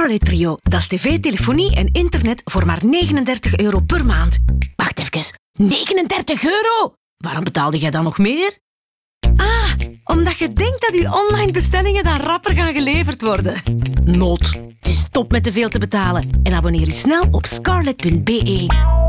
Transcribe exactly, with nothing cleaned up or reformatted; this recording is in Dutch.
Scarlet Trio. Dat is tv, telefonie en internet voor maar negenendertig euro per maand. Wacht even, negenendertig euro? Waarom betaalde jij dan nog meer? Ah, omdat je denkt dat je online bestellingen dan rapper gaan geleverd worden. Nood. Dus stop met te veel te betalen en abonneer je snel op scarlet punt be.